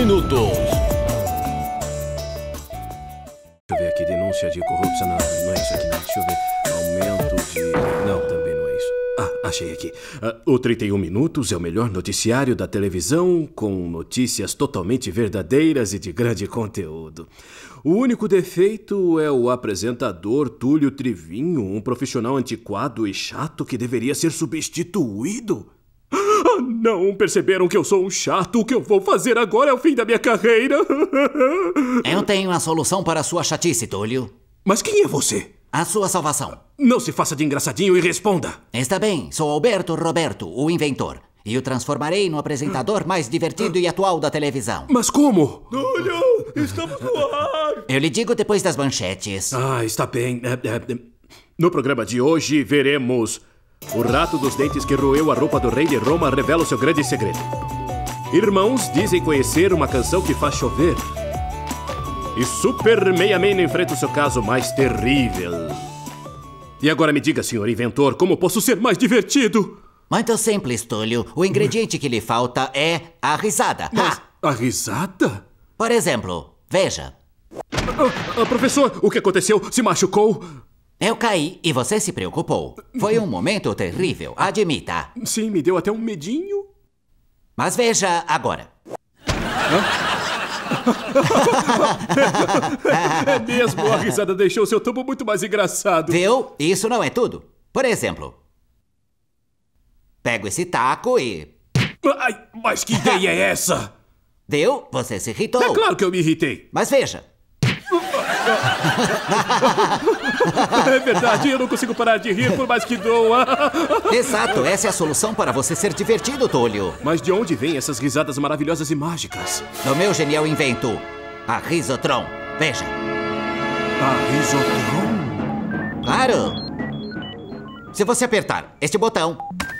minutos. Deixa eu ver aqui, denúncia de corrupção. Não é isso aqui, não. Deixa eu ver. Aumento de... Não, também não é isso. Ah, achei aqui. O 31 Minutos é o melhor noticiário da televisão, com notícias totalmente verdadeiras e de grande conteúdo. O único defeito é o apresentador Túlio Trivinho, um profissional antiquado e chato que deveria ser substituído. Ah, não! Perceberam que eu sou um chato? O que eu vou fazer agora é o fim da minha carreira. Eu tenho a solução para a sua chatice, Túlio. Mas quem é você? A sua salvação. Não se faça de engraçadinho e responda. Está bem, sou Alberto Roberto, o inventor. E o transformarei no apresentador mais divertido e atual da televisão. Mas como? Túlio, estamos no ar. Eu lhe digo depois das manchetes. Ah, está bem. No programa de hoje, veremos... O rato dos dentes que roeu a roupa do rei de Roma revela o seu grande segredo. Irmãos dizem conhecer uma canção que faz chover. E Super Meia-Man enfrenta o seu caso mais terrível. E agora me diga, senhor inventor, como posso ser mais divertido? Muito simples, Túlio. O ingrediente que lhe falta é a risada. Mas a risada? Por exemplo, veja. Professor, o que aconteceu? Se machucou? Eu caí e você se preocupou. Foi um momento terrível, admita. Sim, me deu até um medinho. Mas veja agora. É mesmo, a risada deixou seu tubo muito mais engraçado. Viu? Isso não é tudo. Por exemplo, pego esse taco e... Ai, mas que ideia é essa? Viu? Você se irritou. É claro que eu me irritei. Mas veja. É verdade, eu não consigo parar de rir por mais que doa. Exato, essa é a solução para você ser divertido, Túlio. Mas de onde vêm essas risadas maravilhosas e mágicas? No meu genial invento, a Risotron. Veja. A Risotron? Claro. Se você apertar este botão,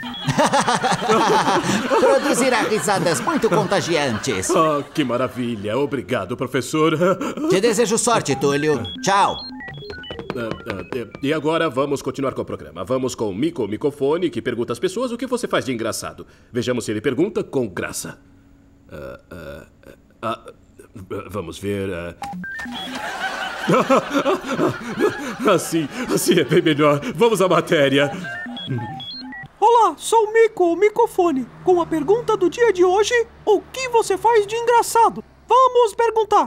produzirá risadas muito contagiantes. Ah, que maravilha. Obrigado, professor. Te desejo sorte, Túlio. Tchau. E agora vamos continuar com o programa. Vamos com o microfone, que pergunta às pessoas o que você faz de engraçado. Vejamos se ele pergunta com graça. Vamos ver. Assim é bem melhor. Vamos à matéria. Olá, sou o Mico, o microfone. Com a pergunta do dia de hoje, o que você faz de engraçado? Vamos perguntar.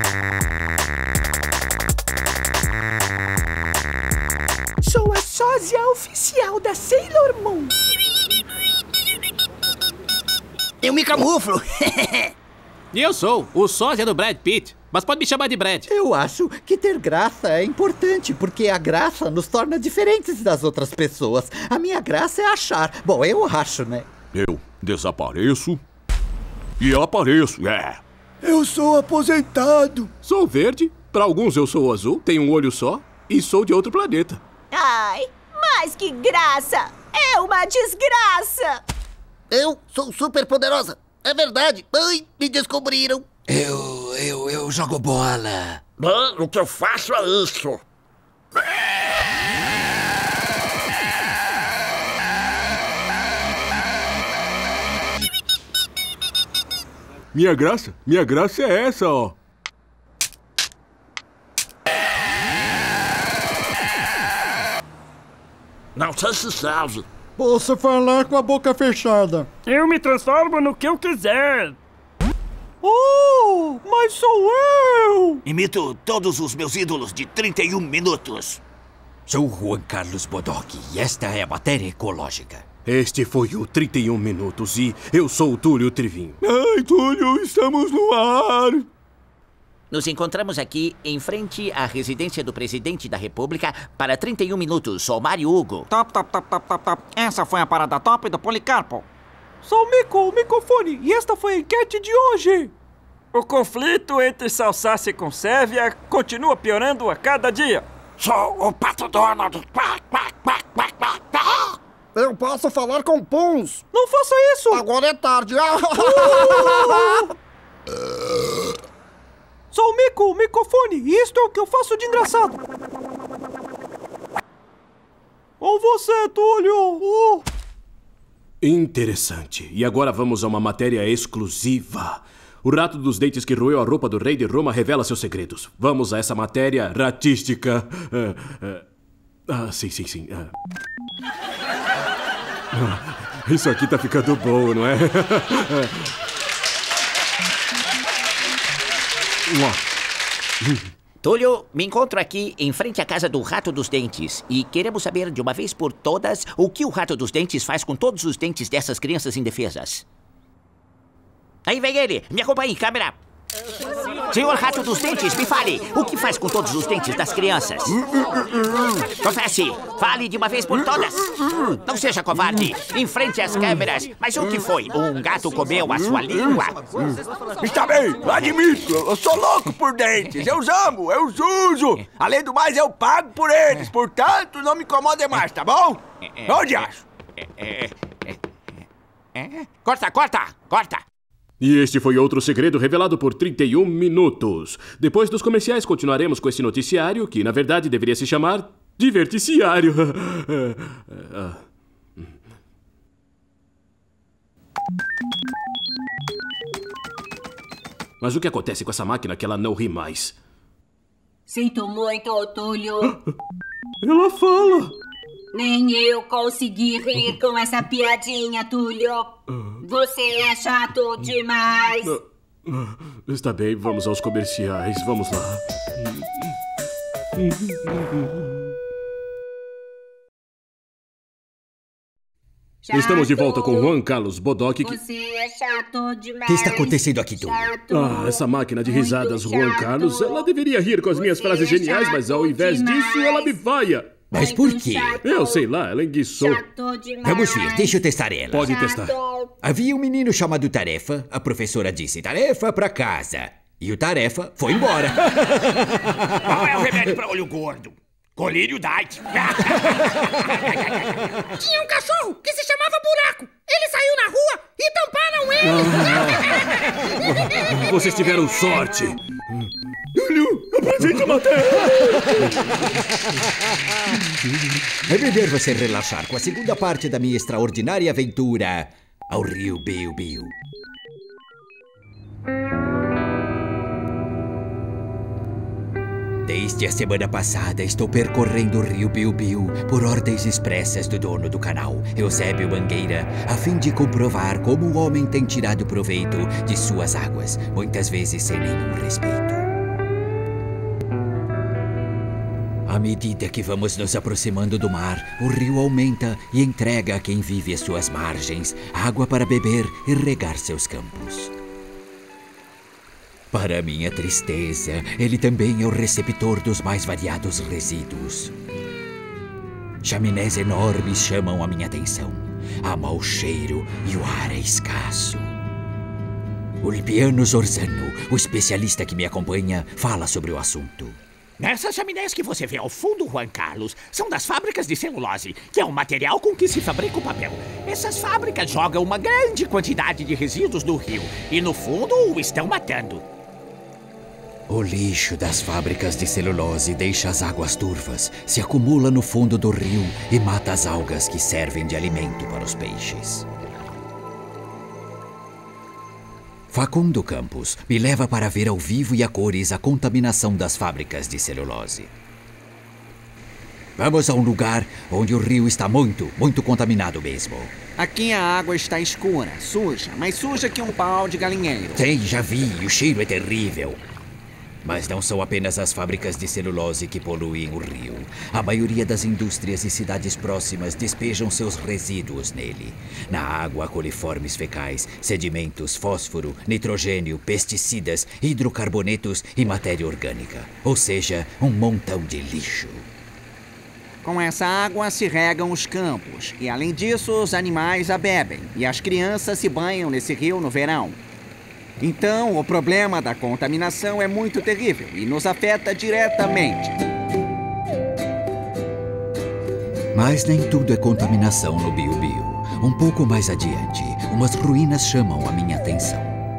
Sou a sósia oficial da Sailor Moon. Eu me camuflo. E eu sou o sósia do Brad Pitt, mas pode me chamar de Brad. Eu acho que ter graça é importante, porque a graça nos torna diferentes das outras pessoas. A minha graça é achar. Bom, eu acho, né? Eu desapareço e apareço, Eu sou aposentado. Sou verde, para alguns eu sou azul, tenho um olho só e sou de outro planeta. Ai, mas que graça! É uma desgraça! Eu sou super poderosa. É verdade. Ai, me descobriram. Eu jogo bola. Bem, o que eu faço é isso. Minha graça é essa, ó. Não sei se serve. Posso falar com a boca fechada. Eu me transformo no que eu quiser. Oh, mas sou eu! Imito todos os meus ídolos de 31 minutos. Sou Juan Carlos Bodoc e esta é a matéria ecológica. Este foi o 31 Minutos e eu sou o Túlio Trivinho. Ai, Túlio, estamos no ar. Nos encontramos aqui em frente à residência do presidente da República para 31 minutos. Sou Mário Hugo. Top. Essa foi a parada top do Policarpo. Sou o Mico, o microfone, e esta foi a enquete de hoje. O conflito entre Salsácia e Consérvia continua piorando a cada dia. Sou o Pato Donald. Eu posso falar com puns. Não faça isso! Agora é tarde. Sou o Mico, o microfone, e isto é o que eu faço de engraçado. Ou você, Túlio. Interessante. E agora vamos a uma matéria exclusiva. O rato dos dentes que roeu a roupa do rei de Roma revela seus segredos. Vamos a essa matéria ratística. Sim. Isso aqui tá ficando bom, não é? Túlio, me encontro aqui em frente à casa do Rato dos Dentes e queremos saber de uma vez por todas o que o Rato dos Dentes faz com todos os dentes dessas crianças indefesas. Aí vem ele, me acompanhe, câmera. Senhor Rato dos Dentes, me fale, o que faz com todos os dentes das crianças? Confesse, fale de uma vez por todas. Não seja covarde, enfrente as câmeras. Mas o que foi? Um gato comeu a sua língua? Está bem, admito. Eu sou louco por dentes. Eu os amo, eu os uso. Além do mais, eu pago por eles. Portanto, não me incomode mais, tá bom? Onde acho? Corta! E este foi outro segredo revelado por 31 minutos. Depois dos comerciais, continuaremos com esse noticiário, que na verdade deveria se chamar Diverticiário. Mas o que acontece com essa máquina que ela não ri mais? Sinto muito, Túlio. Ela fala. Nem eu consegui rir com essa piadinha, Túlio. Você é chato demais. Está bem, vamos aos comerciais. Vamos lá. Chato. Estamos de volta com Juan Carlos Bodoc. Você é chato demais. O que está acontecendo aqui, Túlio? Essa máquina de risadas, Juan Carlos, ela deveria rir com as minhas frases geniais, mas ao invés disso, ela me vaia. Mas por quê? Eu sei lá, ela enguiçou. Vamos ver, deixa eu testar ela. Pode testar. Havia um menino chamado Tarefa. A professora disse, Tarefa pra casa. E o Tarefa foi embora. Qual é o remédio pra olho gordo? Colírio Diet. Tinha um cachorro que se chamava Buraco. Ele saiu na rua e tamparam ele. Vocês tiveram sorte. Túlio, apresente a matéria. É melhor você relaxar com a segunda parte da minha extraordinária aventura ao Rio Biu-Biu. Desde a semana passada, estou percorrendo o Rio Biu-Biu por ordens expressas do dono do canal, Eusébio Mangueira, a fim de comprovar como o homem tem tirado proveito de suas águas, muitas vezes sem nenhum respeito. À medida que vamos nos aproximando do mar, o rio aumenta e entrega a quem vive às suas margens água para beber e regar seus campos. Para minha tristeza, ele também é o receptor dos mais variados resíduos. Chaminés enormes chamam a minha atenção. Há mau cheiro e o ar é escasso. Ulpiano Zorzano, o especialista que me acompanha, fala sobre o assunto. Essas chaminés que você vê ao fundo, Juan Carlos, são das fábricas de celulose, que é o material com que se fabrica o papel. Essas fábricas jogam uma grande quantidade de resíduos no rio e, no fundo, o estão matando. O lixo das fábricas de celulose deixa as águas turvas, se acumula no fundo do rio e mata as algas que servem de alimento para os peixes. Facundo Campos me leva para ver ao vivo e a cores a contaminação das fábricas de celulose. Vamos a um lugar onde o rio está muito contaminado mesmo. Aqui a água está escura, suja, mais suja que um pau de galinheiro. Sim, já vi, o cheiro é terrível. Mas não são apenas as fábricas de celulose que poluem o rio. A maioria das indústrias e cidades próximas despejam seus resíduos nele. Na água, coliformes fecais, sedimentos, fósforo, nitrogênio, pesticidas, hidrocarbonetos e matéria orgânica. Ou seja, um montão de lixo. Com essa água se regam os campos. E além disso, os animais a bebem. E as crianças se banham nesse rio no verão. Então, o problema da contaminação é muito terrível e nos afeta diretamente. Mas nem tudo é contaminação no Biu-Biu. Um pouco mais adiante, umas ruínas chamam a minha atenção.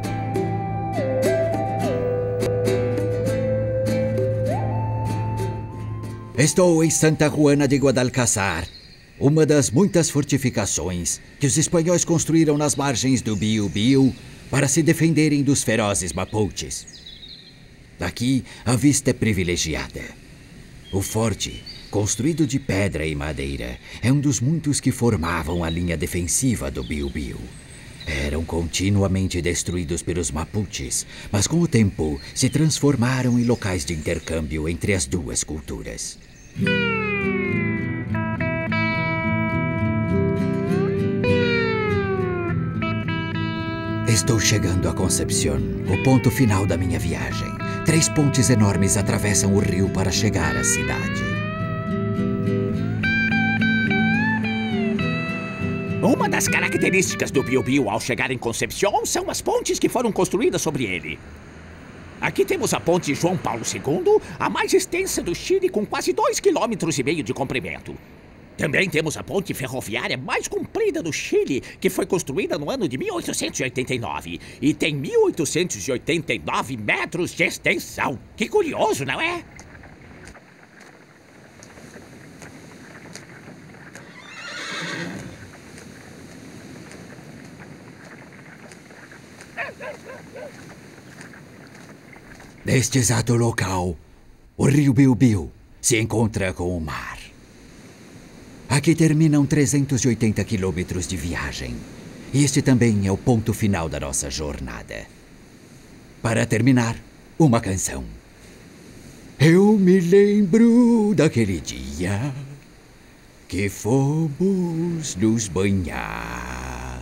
Estou em Santa Juana de Guadalcazar, uma das muitas fortificações que os espanhóis construíram nas margens do Biu-Biu para se defenderem dos ferozes mapuches. Daqui, a vista é privilegiada. O forte, construído de pedra e madeira, é um dos muitos que formavam a linha defensiva do Biu-Biu. Eram continuamente destruídos pelos mapuches, mas com o tempo se transformaram em locais de intercâmbio entre as duas culturas. Estou chegando a Concepción, o ponto final da minha viagem. 3 pontes enormes atravessam o rio para chegar à cidade. Uma das características do Biu-Biu ao chegar em Concepción são as pontes que foram construídas sobre ele. Aqui temos a ponte João Paulo II, a mais extensa do Chile, com quase 2,5 km de comprimento. Também temos a ponte ferroviária mais comprida do Chile, que foi construída no ano de 1889 e tem 1.889 metros de extensão. Que curioso, não é? Neste exato local, o rio Biu-Biu se encontra com o mar. Aqui terminam 380 quilômetros de viagem. E este também é o ponto final da nossa jornada. Para terminar, uma canção. Eu me lembro daquele dia que fomos nos banhar.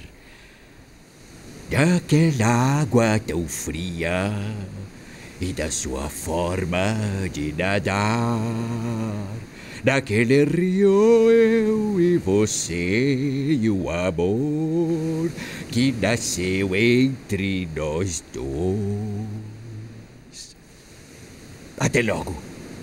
Daquela água tão fria e da sua forma de nadar. Naquele rio eu e você e o amor que nasceu entre nós dois. Até logo.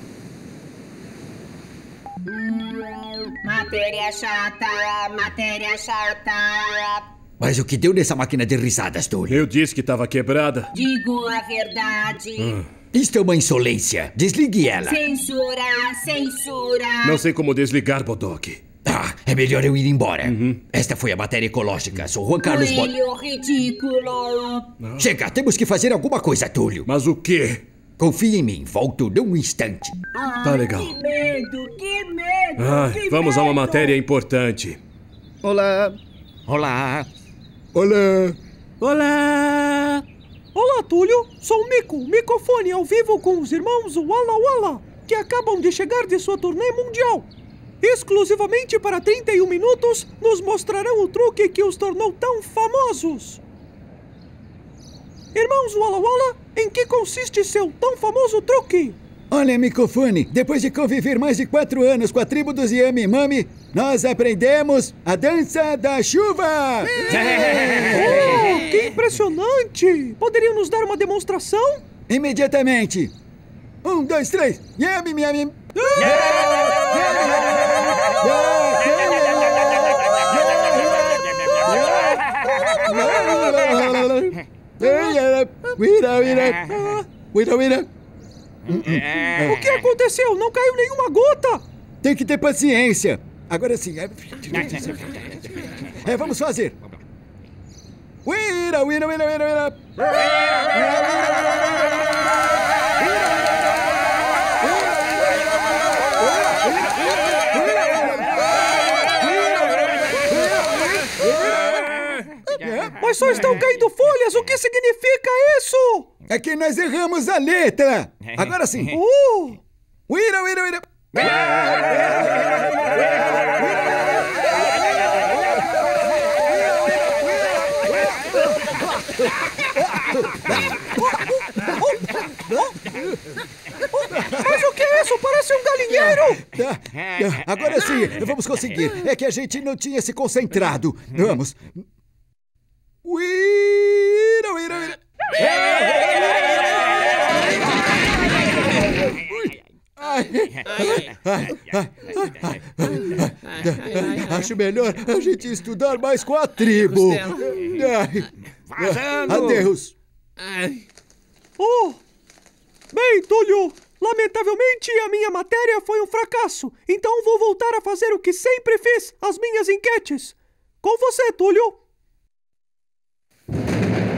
Matéria chata, matéria chata. Mas o que deu nessa máquina de risadas, Túlio? Eu disse que estava quebrada. Digo a verdade. Isto é uma insolência. Desligue ela. Censura, censura. Não sei como desligar, Bodoque. Ah, é melhor eu ir embora. Esta foi a matéria ecológica. Sou Juan Carlos Coelho ridículo. Chega, temos que fazer alguma coisa, Túlio. Mas o quê? Confie em mim, volto num instante. Tá legal. Que medo, que medo. Vamos a uma matéria importante. Olá. Olá. Olá. Olá! Olá, Túlio! Sou o Mico, microfone ao vivo com os irmãos Walla Walla, que acabam de chegar de sua turnê mundial. Exclusivamente para 31 minutos, nos mostrarão o truque que os tornou tão famosos. Irmãos Walla Walla, em que consiste seu tão famoso truque? Olha, microfone, depois de conviver mais de 4 anos com a tribo dos Yami-Mami, nós aprendemos a dança da chuva! Oh, que impressionante! Poderiam nos dar uma demonstração? Imediatamente! 1, 2, 3, Yami-Mami! O que aconteceu? Não caiu nenhuma gota! Tem que ter paciência. Agora sim. Vamos fazer. Wira, wira, wira, wira, wira. Mas só estão caindo folhas! O que significa isso? É que nós erramos a letra! Agora sim! Wira, wira, wira! Mas o que é isso? Parece um galinheiro! Agora sim, vamos conseguir. É que a gente não tinha se concentrado. Vamos. Wira, wira, wira. Acho melhor a gente estudar mais com a tribo. Adeus. Oh! Bem, Túlio, lamentavelmente a minha matéria foi um fracasso. Então vou voltar a fazer o que sempre fiz, as minhas enquetes. Com você, Túlio.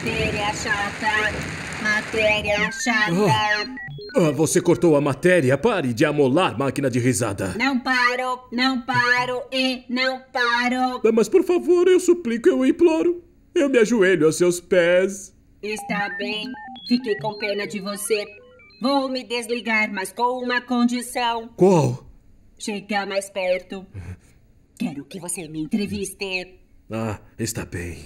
Matéria chata. Matéria chata. Você cortou a matéria. Pare de amolar, máquina de risada. Não paro, não paro e não paro. Mas por favor, eu suplico, eu imploro. Eu me ajoelho aos seus pés. Está bem. Fiquei com pena de você. Vou me desligar, mas com uma condição. Qual? Chega mais perto. Quero que você me entreviste. Está bem.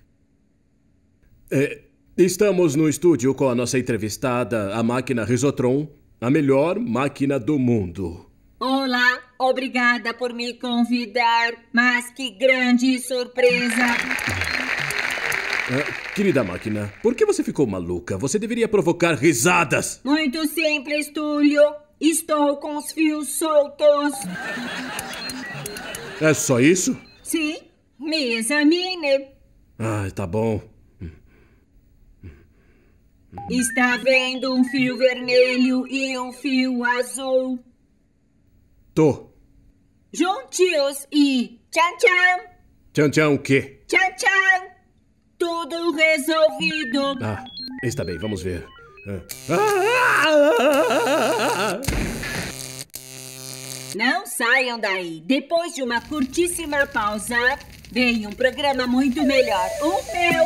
Estamos no estúdio com a nossa entrevistada, a máquina Risotron, a melhor máquina do mundo. Olá, obrigada por me convidar, mas que grande surpresa! Querida máquina, por que você ficou maluca? Você deveria provocar risadas. Muito simples, Túlio. Estou com os fios soltos. É só isso? Sim, me examine. Tá bom. Está vendo um fio vermelho e um fio azul? Tô. Juntinhos e tchan-tchan. Tchan-tchan o quê? Tchan-tchan. Tudo resolvido. Está bem, vamos ver. Não saiam daí. Depois de uma curtíssima pausa, vem um programa muito melhor. O meu.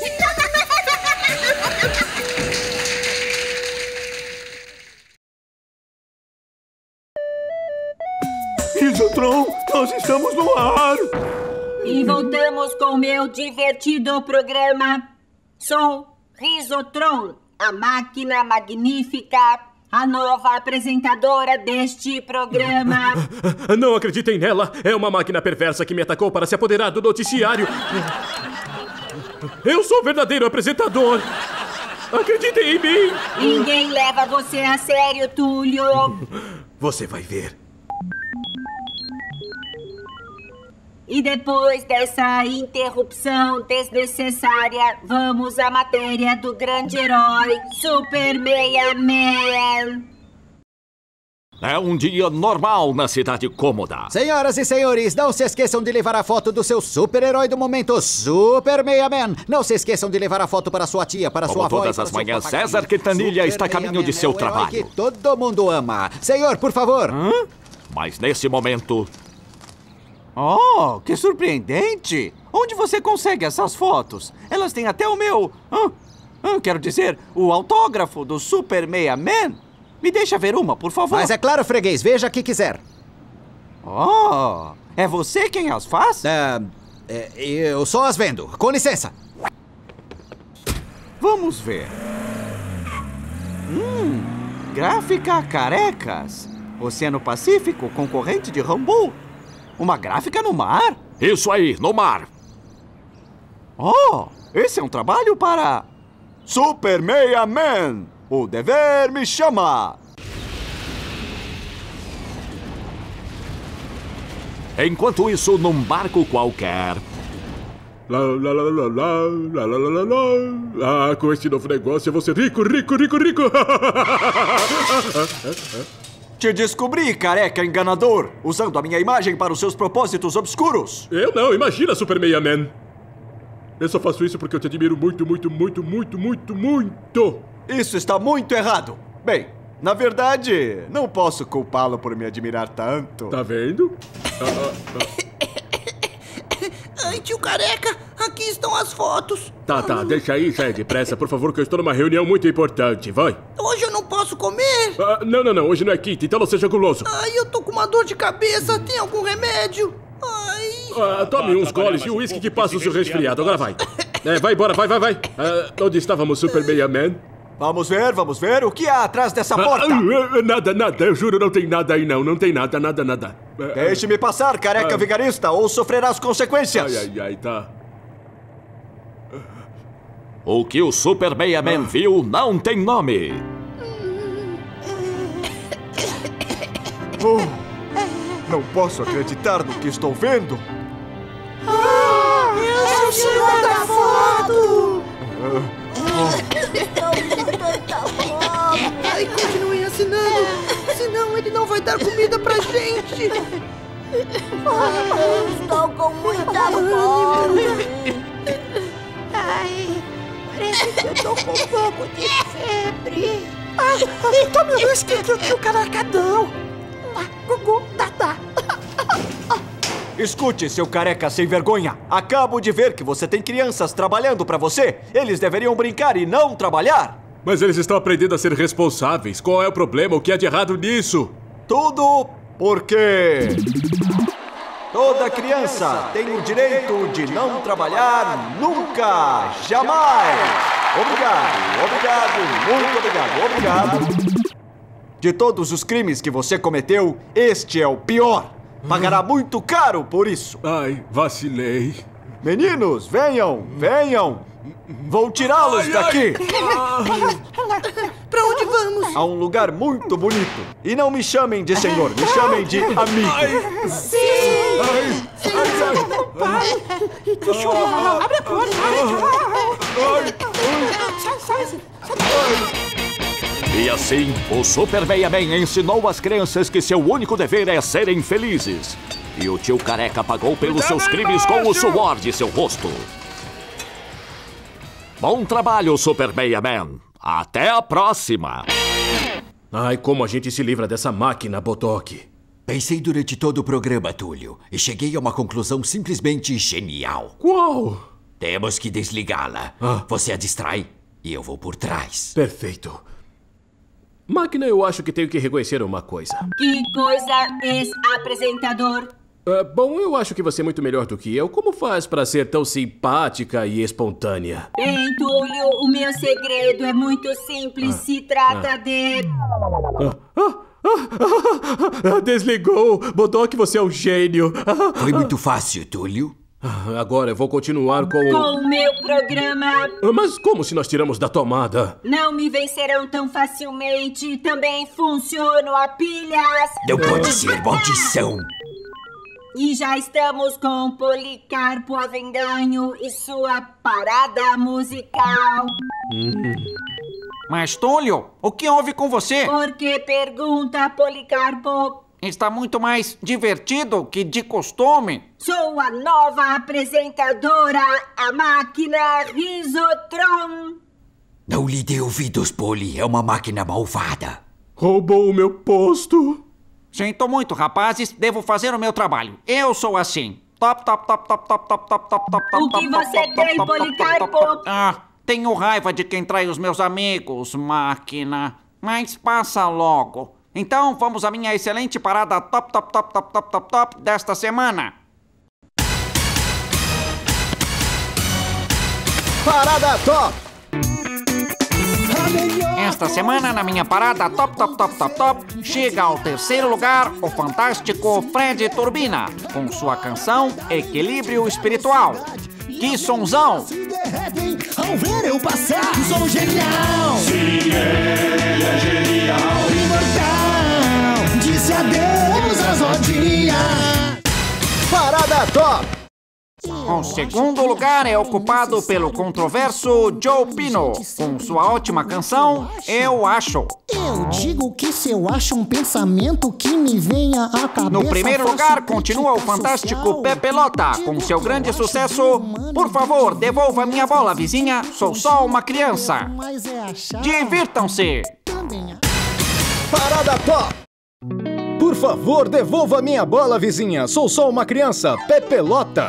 Risotron, nós estamos no ar! E voltamos com o meu divertido programa. Sou Risotron, a máquina magnífica, a nova apresentadora deste programa. Não acreditem nela! É uma máquina perversa que me atacou para se apoderar do noticiário. Eu sou o verdadeiro apresentador! Acreditem em mim! Ninguém leva você a sério, Túlio. Você vai ver. E depois dessa interrupção desnecessária, vamos à matéria do grande herói, Super Meia Man. É um dia normal na cidade cômoda. Senhoras e senhores, não se esqueçam de levar a foto do seu super-herói do momento, Super Meia Man. Não se esqueçam de levar a foto para sua tia, para sua avó. Todas as manhãs, César Quintanilha está a caminho de seu trabalho. Que todo mundo ama. Senhor, por favor. Mas nesse momento... Oh, que surpreendente! Onde você consegue essas fotos? Elas têm até o meu... quero dizer, o autógrafo do Super Meia Man. Me deixa ver uma, por favor. Mas é claro, freguês, veja que quiser. Oh, é você quem as faz? Eu só as vendo. Com licença. Vamos ver. Gráfica Carecas. Oceano Pacífico, concorrente de Rambo. Uma gráfica no mar? Isso aí, no mar. Oh, esse é um trabalho para... Super Meia Man. O dever me chama. Enquanto isso, num barco qualquer... com esse novo negócio eu vou ser rico, rico, rico, rico. Te descobri, careca enganador, usando a minha imagem para os seus propósitos obscuros. Eu não, imagina, Super Meia Man. Eu só faço isso porque eu te admiro muito, muito, muito, muito, muito, muito. Isso está muito errado. Bem, na verdade, não posso culpá-lo por me admirar tanto. Tá vendo? Ai, tio Careca, aqui estão as fotos. Tá, deixa aí, sai depressa, por favor, que eu estou numa reunião muito importante, vai. Hoje eu não posso comer? Não, hoje não é quinta, então não seja guloso. Ai, eu tô com uma dor de cabeça, tem algum remédio? Ai... tome uns goles de uísque que passa o seu resfriado, agora vai. Vai embora, vai. Onde estávamos, Super Meia Man? Vamos ver, o que há atrás dessa porta? Nada, eu juro, não tem nada aí não tem nada. Deixe-me passar, careca vigarista, ou sofrerá as consequências. Ai, tá. O que o Super Meia Man viu não tem nome. Não posso acreditar no que estou vendo. É o senhor da foto! Ai, continuem assinando, senão ele não vai dar comida pra gente. Estou com muita fome. Ai, Eu tô com um pouco de febre. Tome o uísque que o careca deu. Gugu, dá. Escute, seu careca sem vergonha. Acabo de ver que você tem crianças trabalhando pra você. Eles deveriam brincar e não trabalhar. Mas eles estão aprendendo a ser responsáveis. Qual é o problema? O que há de errado nisso? Tudo porque toda criança tem o direito de não trabalhar nunca, jamais. Obrigado, muito obrigado. De todos os crimes que você cometeu, este é o pior. Pagará muito caro por isso. Ai, vacilei. Meninos, venham. Vou tirá-los daqui. Pra onde vamos? A um lugar muito bonito. E não me chamem de senhor, me chamem de amigo. Sim! Não para! Cachorro, abre a porta! Sai! E assim, o Super Meiaman ensinou às crianças que seu único dever é serem felizes. E o tio Careca pagou pelos seus crimes com o suor de seu rosto. Bom trabalho, Super Meiaman. Até a próxima. Ai, como a gente se livra dessa máquina, Bodoque. Pensei durante todo o programa, Túlio, e cheguei a uma conclusão simplesmente genial. Qual? Temos que desligá-la. Você a distrai e eu vou por trás. Perfeito. Máquina, eu acho que tenho que reconhecer uma coisa. Que coisa, ex-apresentador? Bom, eu acho que você é muito melhor do que eu. Como faz pra ser tão simpática e espontânea? Bem, Túlio, o meu segredo é muito simples. Se trata de... Desligou! Bodoque, você é um gênio! Foi muito fácil, Túlio. Agora eu vou continuar com o meu programa. Mas como se nós tiramos da tomada? Não me vencerão tão facilmente. Também funciono a pilhas. Não pode ser, maldição! E já estamos com Policarpo Avendanho e sua parada musical. Mas, Túlio, o que houve com você? Por que pergunta, Policarpo? Está muito mais divertido que de costume. Sou a nova apresentadora, a máquina Risotron. Não lhe dê ouvidos, Poli. É uma máquina malvada. Roubou o meu posto. Sinto muito, rapazes. Devo fazer o meu trabalho. Eu sou assim. Top. O que você tem, Policarpo? Tenho raiva de quem trai os meus amigos, máquina. Mas passa logo. Então, vamos à minha excelente parada top desta semana. Parada top! Esta semana, na minha parada top, chega ao terceiro lugar o fantástico Fred Turbina, com sua canção Equilíbrio Espiritual. Que sonzão! Ao ver eu passar, sou genial! Sim, ele é genial! Imortal! Disse adeus às rodinhas! Parada top! O segundo lugar é ocupado pelo controverso Joe Pino, com sua ótima canção Eu Acho. Eu digo que se eu acho um pensamento que me venha à cabeça... No primeiro lugar continua o fantástico Pepe Lota, com seu grande sucesso Por favor, devolva minha bola, vizinha, sou só uma criança. Divirtam-se! Parada top! Por favor, devolva minha bola, vizinha, sou só uma criança, Pepe Lota.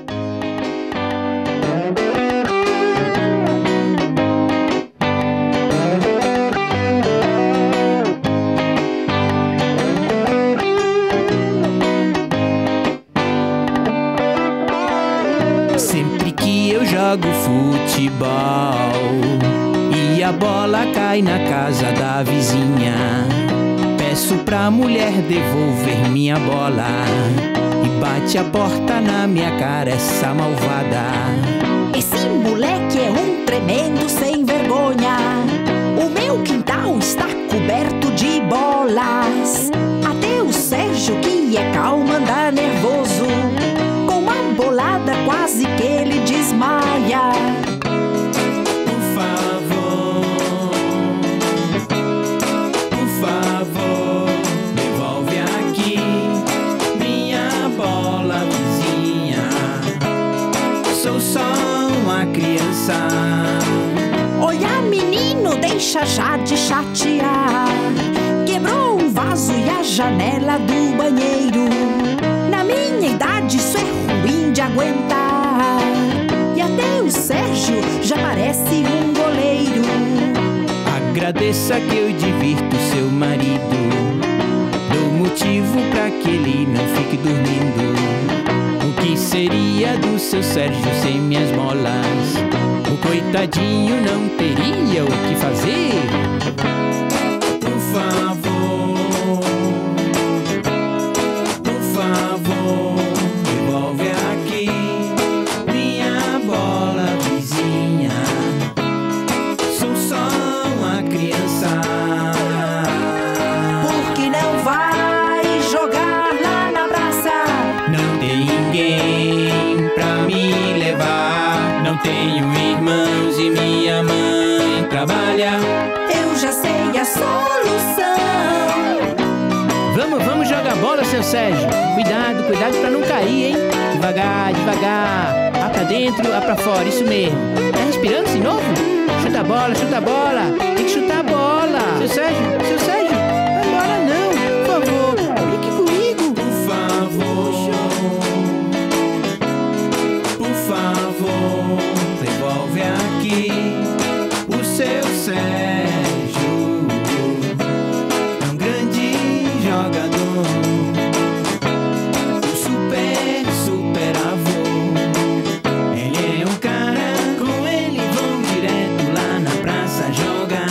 Jogo futebol e a bola cai na casa da vizinha. Peço pra mulher devolver minha bola e bate a porta na minha cara essa malvada. Esse moleque é um tremendo sem vergonha. O meu quintal está coberto de bolas. Até o Sérgio, que é calmo, anda nervoso. Com uma bolada quase que ele desmaia. Por favor, devolve aqui minha bola, vizinha. Sou só uma criança. deixa já de chatear. Quebrou um vaso e a janela do banheiro. Na minha idade isso é ruim de aguentar. E até o Sérgio já parece um goleiro. Agradeça que eu divirto seu marido. Dou motivo pra que ele não fique dormindo. O que seria do seu Sérgio sem minhas molas? O coitadinho não teria o que fazer. Por favor, devolve aqui minha bola, vizinha. Sou só uma criança. Por que não vai jogar lá na praça? Não tem ninguém pra me levar. Não tenho irmãos e minha mãe trabalha. Eu já sei a solução. Vamos jogar bola, seu Sérgio. Cuidado pra não cair, hein? Devagar. A pra dentro, a pra fora, isso mesmo. Tá respirando de novo? Chuta a bola. Tem que chutar a bola. Seu Sérgio, vai embora não, por favor. Fique comigo. Por favor, devolve aqui o seu Sérgio. É um grande jogador. Um super avô. Ele é um cara, com ele vão direto lá na praça jogar.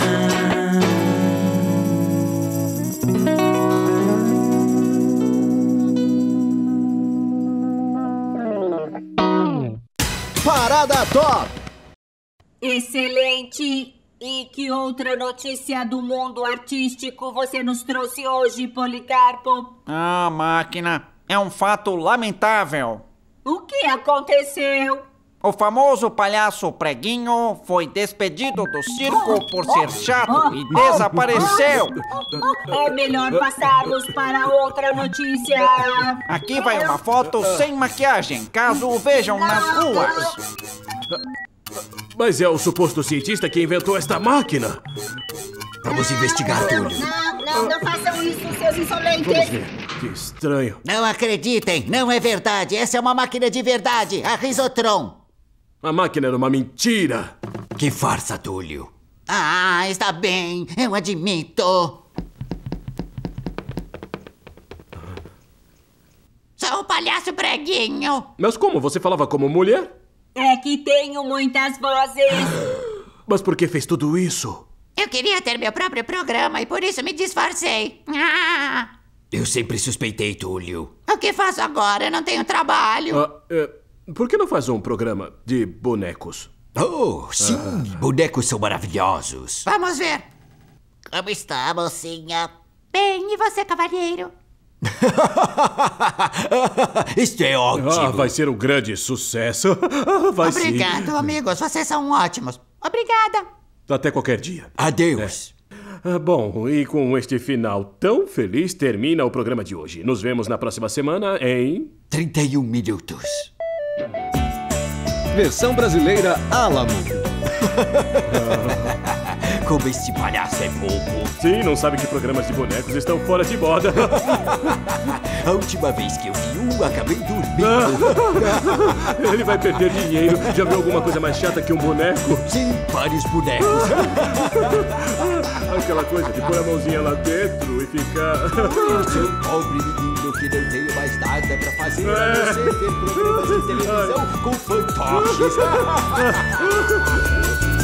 Parada Top! Excelente! E que outra notícia do mundo artístico você nos trouxe hoje, Policarpo? Ah, máquina, é um fato lamentável. O que aconteceu? O famoso palhaço Preguinho foi despedido do circo por ser chato e desapareceu. É melhor passarmos para outra notícia. Aqui vai uma foto sem maquiagem, caso o vejam nas ruas. Mas é o suposto cientista que inventou esta máquina. Vamos investigar, Túlio. Não façam isso, seus insolentes. Vamos ver. Que estranho. Não acreditem, não é verdade. Essa é uma máquina de verdade, a Risotron. A máquina era uma mentira. Que farsa, Túlio. Ah, está bem, eu admito. Sou o palhaço Preguinho. Mas como? Você falava como mulher? É que tenho muitas vozes. Mas por que fez tudo isso? Eu queria ter meu próprio programa e por isso me disfarcei. Eu sempre suspeitei, Túlio. O que faço agora? Eu não tenho trabalho. Por que não faz um programa de bonecos? Oh, sim. Bonecos são maravilhosos. Vamos ver. Como está, mocinha? Bem, e você, cavalheiro? Isto é ótimo. Vai ser um grande sucesso. Vai sim. Obrigado, amigos. Vocês são ótimos. Obrigada. Até qualquer dia. Adeus. Bom, e com este final tão feliz termina o programa de hoje. Nos vemos na próxima semana em... 31 minutos. Versão brasileira Álamo. Como esse palhaço é bobo. Sim, não sabe que programas de bonecos estão fora de moda. A última vez que eu vi acabei dormindo. Ele vai perder dinheiro. Já viu alguma coisa mais chata que um boneco? Sim, vários bonecos. Aquela coisa de pôr a mãozinha lá dentro e ficar... Eu sou um pobre menino que não tenho mais nada pra fazer a não ser ver programas de televisão com fantoches.